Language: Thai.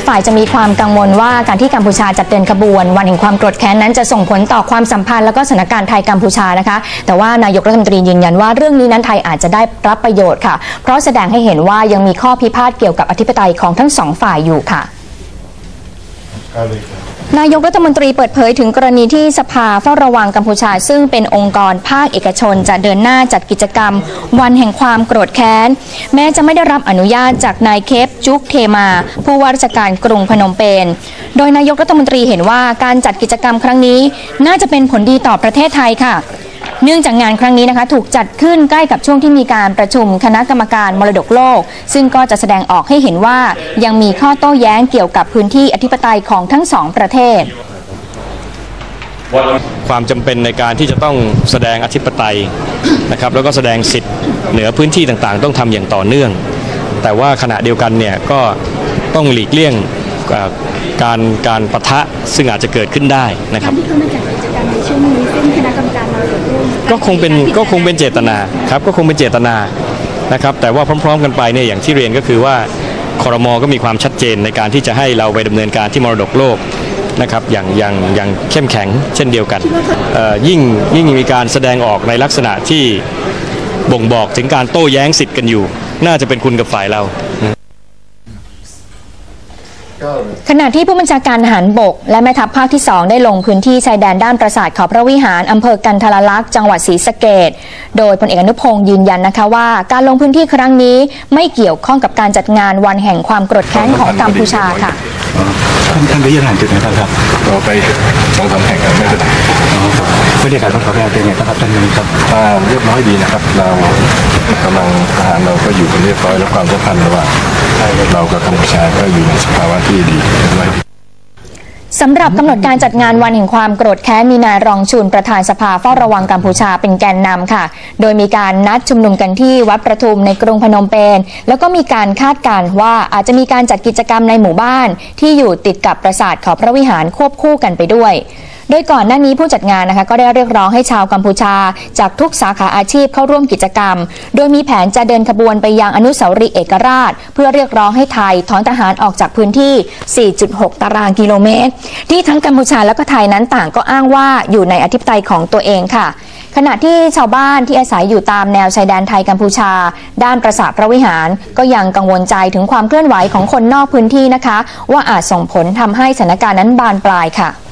ฝ่ายจะมีความกังวลว่าการที่กัมพูชาจัดเดินขบวนวันแห่งความโกรธแค้นนั้นจะส่งผลต่อความสัมพันธ์และก็สถานการณ์ไทยกัมพูชานะคะแต่ว่านายกรัฐมนตรียืนยันว่าเรื่องนี้นั้นไทยอาจจะได้รับประโยชน์ค่ะเพราะแสดงให้เห็นว่ายังมีข้อพิพาทเกี่ยวกับอธิปไตยของทั้งสองฝ่ายอยู่ค่ะนายกรัฐมนตรีเปิดเผยถึงกรณีที่สภาเฝ้าระวังกัมพูชาซึ่งเป็นองค์กรภาคเอกชนจะเดินหน้าจัดกิจกรรมวันแห่งความโกรธแค้นแม้จะไม่ได้รับอนุญาตจากนายเคปจุกเทมาผู้ว่าราชการกรุงพนมเปญโดยนายกรัฐมนตรีเห็นว่าการจัดกิจกรรมครั้งนี้น่าจะเป็นผลดีต่อประเทศไทยค่ะเนื่องจากงานครั้งนี้นะคะถูกจัดขึ้นใกล้กับช่วงที่มีการประชุมคณะกรรมการมรดกโลกซึ่งก็จะแสดงออกให้เห็นว่ายังมีข้อโต้แย้งเกี่ยวกับพื้นที่อธิปไตยของทั้งสองประเทศความจำเป็นในการที่จะต้องแสดงอธิปไตยนะครับแล้วก็แสดงสิทธิ์เหนือพื้นที่ต่างๆต้องทำอย่างต่อเนื่องแต่ว่าขณะเดียวกันเนี่ยก็ต้องหลีกเลี่ยงการปะทะซึ่งอาจจะเกิดขึ้นได้นะครับที่เขามาจัดกิจกรรมในช่วงนี้ซึ่งคณะกรรมการมรดกโลกก็คงเป็นเจตนาครับก็คงเป็นเจตนานะครับแต่ว่าพร้อมๆกันไปเนี่ยอย่างที่เรียนก็คือว่าครม.ก็มีความชัดเจนในการที่จะให้เราไปดำเนินการที่มรดกโลกนะครับอย่างเข้มแข็งเช่นเดียวกันยิ่งมีการแสดงออกในลักษณะที่บ่งบอกถึงการโต้แย้งสิทธิ์กันอยู่น่าจะเป็นคุณกับฝ่ายเราขณะที่ผู้บัญชาการทหารบกและแม่ทัพภาคที่2ได้ลงพื้นที่ชายแดนด้านปราสาทเขาพระวิหารอำเภอกันทรลักษณ์จังหวัดศรีสะเกษโดยพลเอกอนุพงศ์ยืนยันนะคะว่าการลงพื้นที่ครั้งนี้ไม่เกี่ยวข้องกับการจัดงานวันแห่งความโกรธแค้นของกัมพูชาค่ะท่านไปยื่นหานจุดไหนครับเราไป2-3 แห่งกันไม่เป็นไรไม่ได้การต้องขอแรงเป็นไงครับท่านนี้ครับเรียบร้อยดีนะครับเรากำลังทหารเราก็อยู่กันเรียบร้อยและความสัมพันธ์ระหว่างเรากับกัมพูชาก็อยู่ในสภาวะที่ดีด้วยสำหรับกำหนดการจัดงานวันแห่งความโกรธแค้นมีนายรองชุนประธานสภาเฝ้าระวังกัมพูชาเป็นแกนนำค่ะโดยมีการนัดชุมนุมกันที่วัดประทุมในกรุงพนมเปญแล้วก็มีการคาดการณ์ว่าอาจจะมีการจัดกิจกรรมในหมู่บ้านที่อยู่ติดกับปราสาทเขาพระวิหารควบคู่กันไปด้วยโดยก่อนหน้านี้ผู้จัดงานนะคะก็ได้เรียกร้องให้ชาวกัมพูชาจากทุกสาขาอาชีพเข้าร่วมกิจกรรมโดยมีแผนจะเดินขบวนไปยังอนุสาวรีย์เอกราชเพื่อเรียกร้องให้ไทยถอนทหารออกจากพื้นที่ 4.6 ตารางกิโลเมตรที่ทั้งกัมพูชาและก็ไทยนั้นต่างก็อ้างว่าอยู่ในอธิปไตยของตัวเองค่ะขณะที่ชาวบ้านที่อาศัยอยู่ตามแนวชายแดนไทยกัมพูชาด้านปราสาทพระวิหารก็ยังกังวลใจถึงความเคลื่อนไหวของคนนอกพื้นที่นะคะว่าอาจส่งผลทำให้สถานการณ์นั้นบานปลายค่ะ